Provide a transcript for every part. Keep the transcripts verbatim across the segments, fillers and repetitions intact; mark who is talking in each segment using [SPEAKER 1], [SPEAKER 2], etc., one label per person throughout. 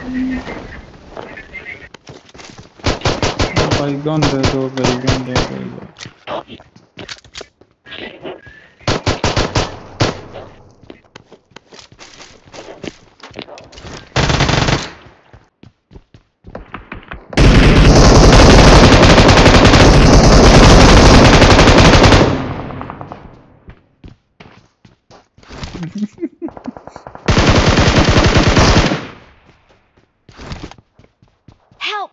[SPEAKER 1] भाई गन दे दो भाई, गन दे दो यार।
[SPEAKER 2] Help!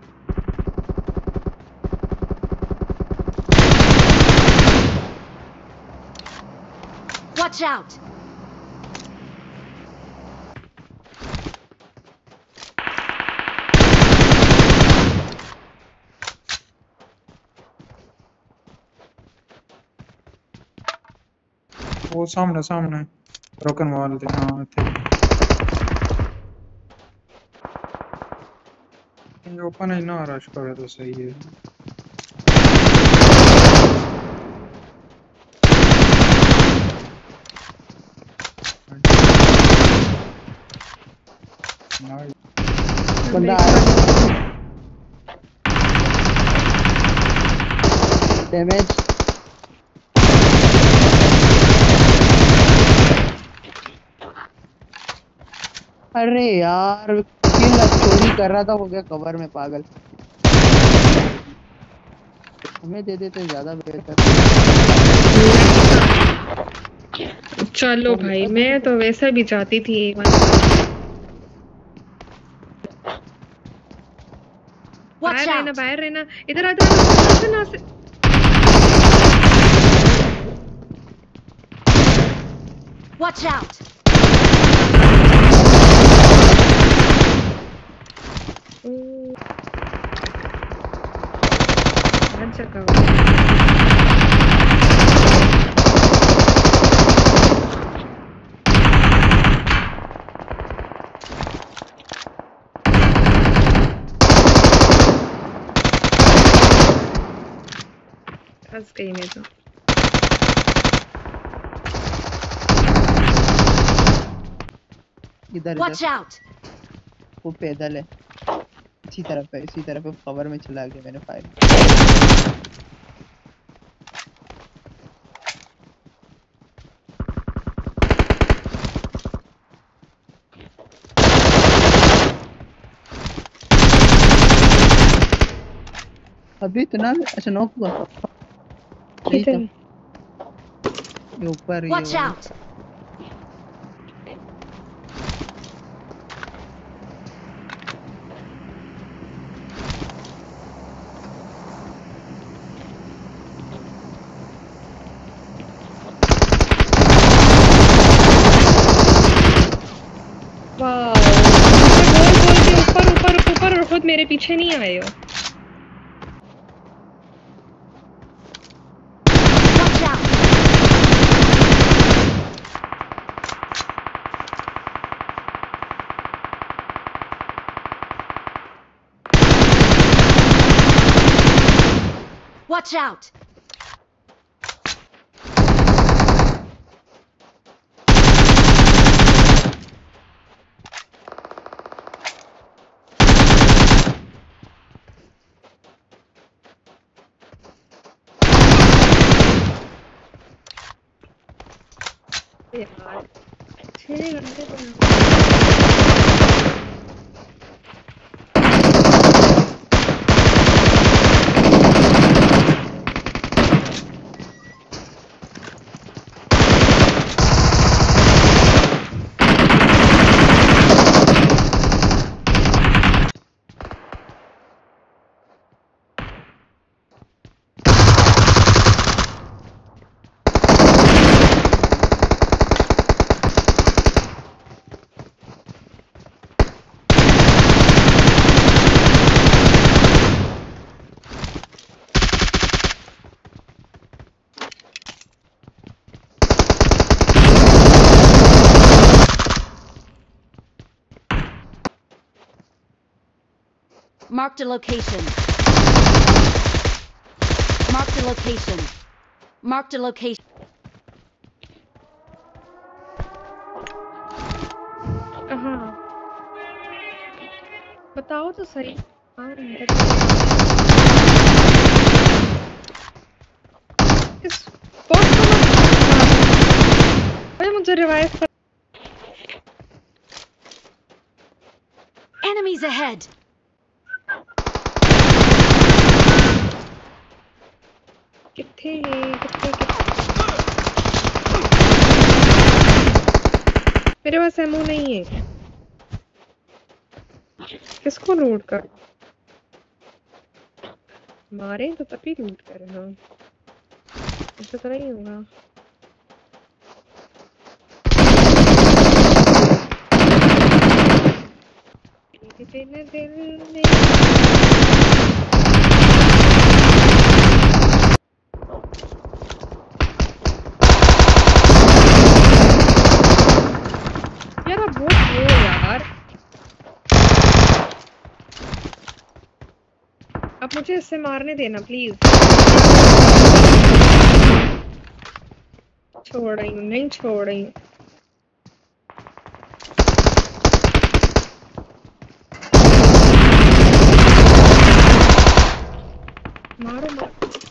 [SPEAKER 2] Watch out!
[SPEAKER 1] वो सामने सामने रोकन वाले थे। हाँ थे। ये ओपन है ना, रश करे तो सही है। नाइस।
[SPEAKER 3] बंदा आया। डैमेज। अरे यार किल अब चोरी कर रहा था, हो गया कवर में पागल। हमें दे देते ज्यादा बेहतर।
[SPEAKER 4] चलो भाई, मैं तो वैसे भी चाहती थी एक बार। बाहर
[SPEAKER 2] Watch
[SPEAKER 4] रहना,
[SPEAKER 2] out!
[SPEAKER 4] बाहर रहना। इधर आ, इधर आ, से ना से।
[SPEAKER 2] Watch out!
[SPEAKER 4] ओ, हर जगह। फंस गई मैं तो।
[SPEAKER 3] इधर
[SPEAKER 2] Watch
[SPEAKER 3] इधर
[SPEAKER 2] out!
[SPEAKER 3] वो पैदल है। इसी तरफ है, इसी तरफ है, कवर में चला गया मैंने फायर। अभी इतना अच्छा नॉक हुआ। नहीं था।
[SPEAKER 4] किधर?
[SPEAKER 3] ये ऊपर ये
[SPEAKER 2] Watch
[SPEAKER 3] वाला।
[SPEAKER 2] out!
[SPEAKER 4] वाह, बोल बोल के ऊपर ऊपर ऊपर, और खुद मेरे पीछे नहीं आए हो।
[SPEAKER 2] Watch out! Watch out!
[SPEAKER 4] यार छह घंटे तो
[SPEAKER 2] Marked a location. Marked a location. Marked a location.
[SPEAKER 4] हाँ बताओ तो सही। हाँ, अंदर इस बॉट को मत- भाई मुझे रिवाइव कर।
[SPEAKER 2] Enemies ahead!
[SPEAKER 4] किथे है किथे किथे मेरे पास एमो नहीं है। किसको लूट कर मारे तो तभी लूट कर। हाँ ऐसा तो नहीं होगा। दिल दिल में यार अब वो हो यार। अब मुझे इससे मारने देना प्लीज। छोड़ रही हूँ नहीं छोड़ रही हूँ। मारो मारो।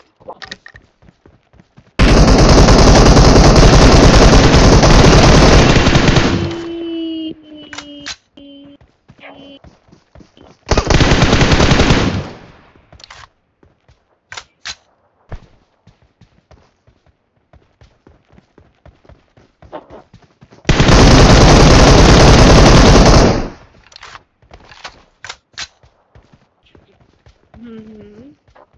[SPEAKER 4] हम्म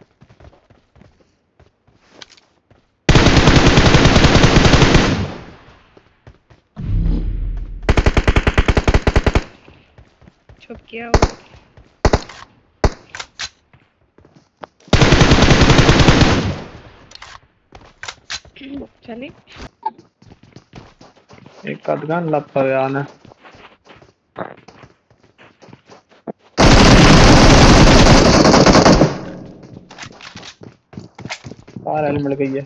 [SPEAKER 4] छुप गया वो। चले
[SPEAKER 1] एक अदगान लप पर आना कार हेलमेट गई है।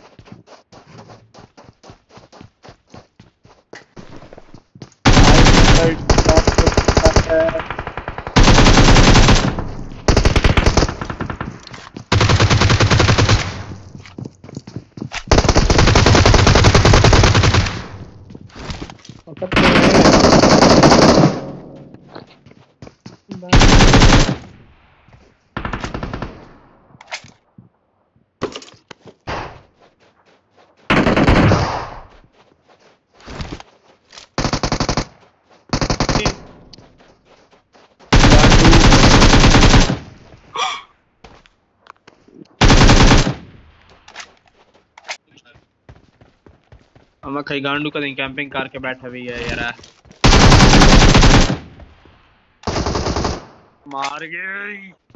[SPEAKER 5] हम कहीं गांडू का नहीं कैंपिंग करके बैठा हुई है यार। मार गए।